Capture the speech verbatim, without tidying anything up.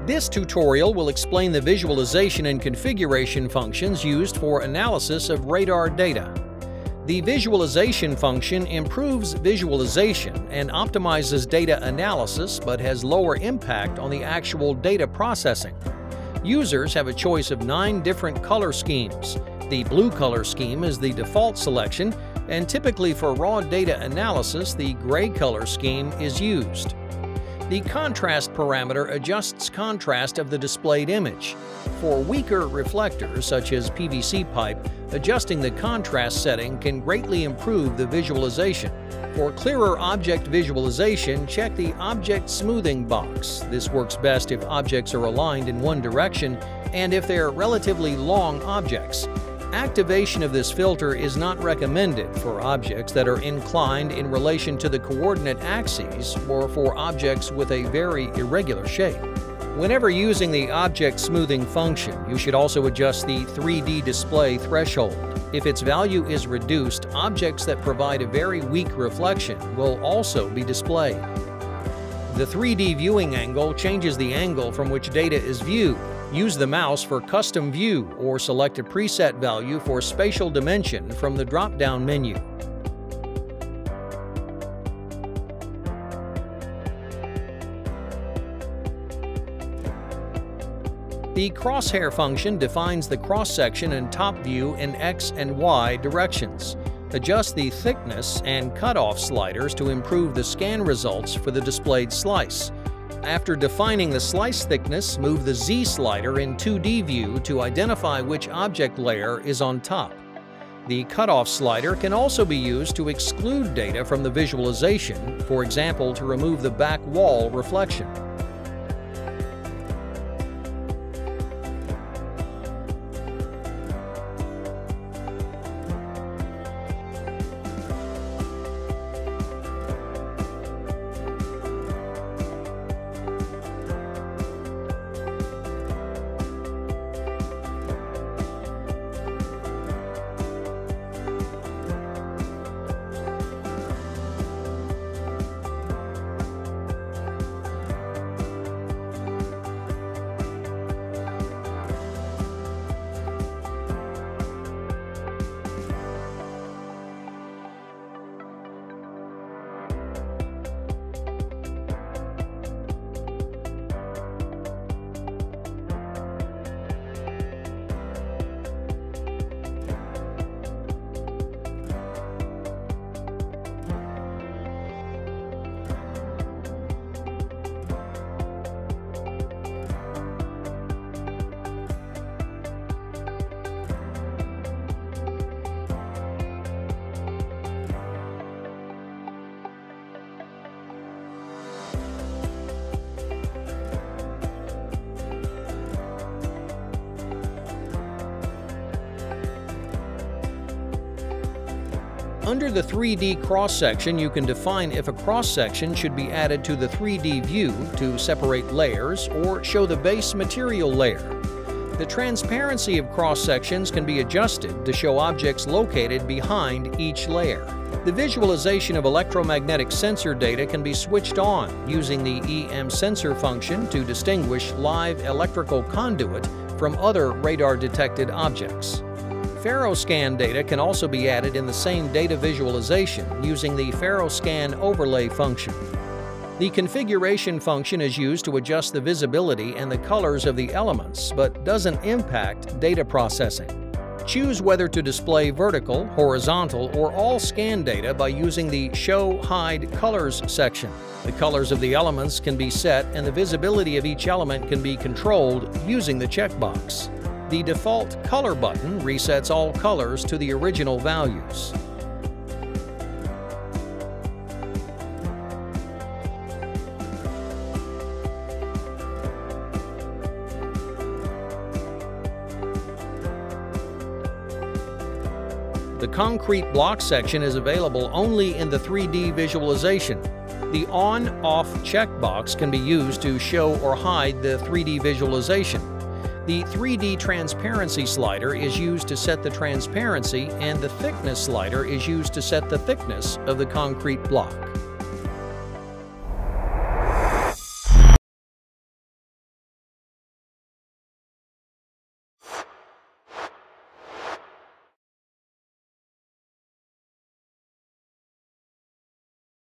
This tutorial will explain the visualization and configuration functions used for analysis of radar data. The visualization function improves visualization and optimizes data analysis but has lower impact on the actual data processing. Users have a choice of nine different color schemes. The blue color scheme is the default selection, and typically for raw data analysis, the gray color scheme is used. The contrast parameter adjusts contrast of the displayed image. For weaker reflectors, such as P V C pipe, adjusting the contrast setting can greatly improve the visualization. For clearer object visualization, check the Object Smoothing box. This works best if objects are aligned in one direction and if they're relatively long objects. Activation of this filter is not recommended for objects that are inclined in relation to the coordinate axes or for objects with a very irregular shape. Whenever using the Object Smoothing function, you should also adjust the three D display threshold. If its value is reduced, objects that provide a very weak reflection will also be displayed. The three D viewing angle changes the angle from which data is viewed. Use the mouse for Custom View or select a preset value for spatial dimension from the drop-down menu. The Crosshair function defines the cross-section and top view in X and Y directions. Adjust the thickness and cutoff sliders to improve the scan results for the displayed slice. After defining the slice thickness, move the Z slider in two D view to identify which object layer is on top. The cutoff slider can also be used to exclude data from the visualization, for example, to remove the back wall reflection. Under the three D cross-section, you can define if a cross-section should be added to the three D view to separate layers or show the base material layer. The transparency of cross-sections can be adjusted to show objects located behind each layer. The visualization of electromagnetic sensor data can be switched on using the E M sensor function to distinguish live electrical conduit from other radar-detected objects. Ferroscan data can also be added in the same data visualization using the Ferroscan overlay function. The configuration function is used to adjust the visibility and the colors of the elements, but doesn't impact data processing. Choose whether to display vertical, horizontal, or all scan data by using the Show Hide Colors section. The colors of the elements can be set and the visibility of each element can be controlled using the checkbox. The default color button resets all colors to the original values. The concrete block section is available only in the three D visualization. The On-Off checkbox can be used to show or hide the three D visualization. The three D transparency slider is used to set the transparency, and the thickness slider is used to set the thickness of the concrete block.